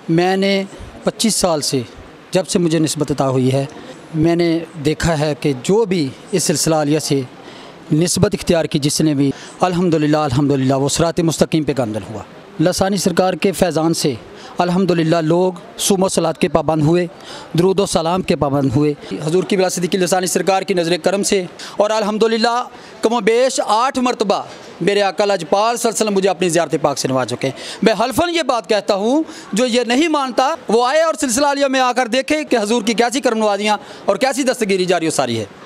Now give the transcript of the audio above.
میں نے 25 سال سے جب سے مجھے نسبت عطا ہوئی ہے میں نے دیکھا ہے کہ جو بھی اس سلسلہ عالیہ سے نسبت اختیار کی جس نے بھی الحمدللہ وہ صراط مستقیم پہ گامزن ہوا۔ لسانی سرکار کے فیضان سے الحمدللہ لوگ صوم و صلات کے پابند ہوئے، درود و سلام کے پابند ہوئے حضور کی بلا صدیقی لسانی سرکار کی نظر کرم سے، اور الحمدللہ کم و بیش 8 مرتبہ میرے آقا لاجپال صلی اللہ علیہ وسلم مجھے اپنی زیارت پاک سے نواز چکے ہیں۔ میں حلفاً یہ بات کہتا ہوں، جو یہ نہیں مانتا وہ آئے اور سلسلہ عالیہ میں آ کر دیکھے کہ حضور کی کیسی کرم نوازیاں اور کیسی دستگیری جاری و ساری ہے۔